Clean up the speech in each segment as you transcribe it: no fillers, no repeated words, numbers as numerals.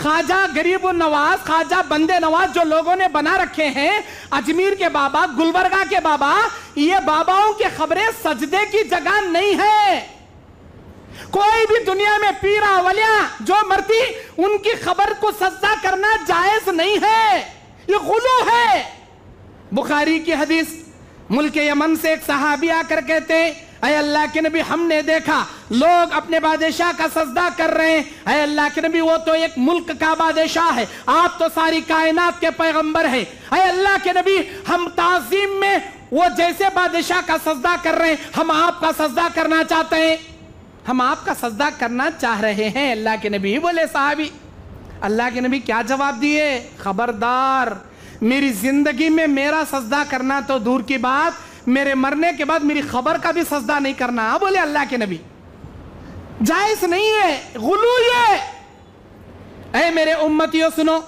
خواجہ غریب النواز، خواجہ بندے نواز جو لوگوں نے بنا رکھے ہیں، اجمیر کے بابا، گلبرگہ کے بابا، یہ باباؤں کے قبریں سجدے کی جگہ نہیں ہے۔ کوئی بھی دنیا میں پیرا ولیاں جو مرتی ان کی قبر کو سجدہ کرنا جائز نہیں ہے، یہ غلو ہے۔ بخاری کی حدیث، ملک یمن سے ایک صحابی آ کر کہتے ہیں اے اللہ کے نبی ہم نے دیکھا لوگ اپنے بادشاہ کا سجدہ کر رہے ہیں، اے اللہ کے نبی وہ تو ایک ملک کا بادشاہ ہے، آپ تو ساری کائنات کے پیغمبر ہیں، اے اللہ کے نبی ہم تعظیم میں وہ جیسے بادشاہ کا سجدہ کر رہے ہیں ہم آپ کا سجدہ کرنا چاہتے ہیں، ہم آپ کا سجدہ کرنا چاہ رہے ہیں اللہ کے نبی۔ بولے صحابی، اللہ کے نبی کیا جواب دیے؟ خبردار، میری زندگی میں میرا سجدہ کرنا تو دور کی بات، میرے مرنے کے بعد میری خبر کا بھی سجدہ نہیں کرنا۔ بولے اللہ کے نبی جائز نہیں ہے، غلو یہ۔ اے میرے امتیوں سنو،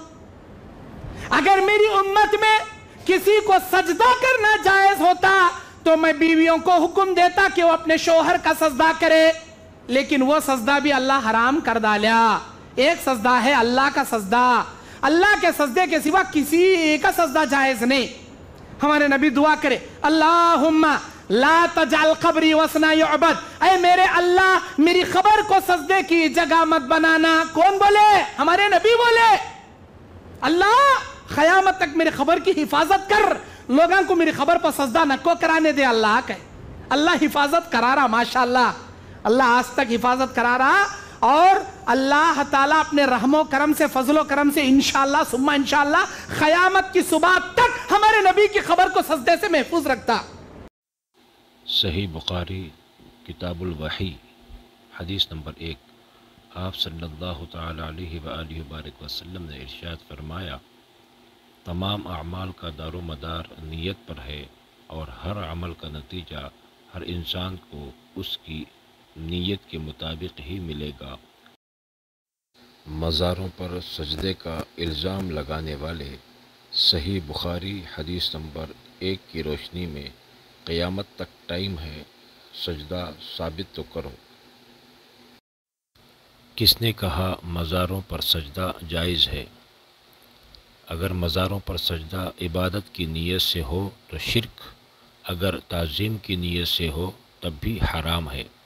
اگر میری امت میں کسی کو سجدہ کرنا جائز ہوتا تو میں بیویوں کو حکم دیتا کہ وہ اپنے شوہر کا سجدہ کرے، لیکن وہ سجدہ بھی اللہ حرام کر ڈالا۔ ایک سجدہ ہے اللہ کا سجدہ، اللہ کے سجدے کے سوا کسی کا سجدہ جائز نہیں۔ ہمارے نبی دعا کرے اللہم لا تجعل قبری وثنا یعبد، اے میرے اللہ میری قبر کو سجدے کی جگہ مت بنانا۔ کون بولے؟ ہمارے نبی بولے اللہ قیامت تک میری قبر کی حفاظت کر، لوگوں کو میری قبر پر سجدہ نہ کو کرانے دے۔ اللہ کہ اللہ حفاظت کرا رہا، ماشاءاللہ اللہ آج تک حفاظت کرا رہا، اور اللہ تعالیٰ اپنے رحم و کرم سے، فضل و کرم سے انشاءاللہ ثم انشاءاللہ قیامت کی صبح تک ہمارے نبی کی خبر کو سجدے سے محفوظ رکھتا۔ صحیح بخاری کتاب الوحی حدیث نمبر 1، آپ صلی اللہ تعالی علیہ وآلہ وبارک وسلم نے ارشاد فرمایا تمام اعمال کا دار و مدار نیت پر ہے، اور ہر عمل کا نتیجہ ہر انسان کو اس کی نیت کے مطابق ہی ملے گا۔ مزاروں پر سجدے کا الزام لگانے والے، صحیح بخاری حدیث نمبر 1 کی روشنی میں قیامت تک ٹائم ہے، سجدہ ثابت تو کرو۔ کس نے کہا مزاروں پر سجدہ جائز ہے؟ اگر مزاروں پر سجدہ عبادت کی نیت سے ہو تو شرک، اگر تعظیم کی نیت سے ہو تب بھی حرام ہے۔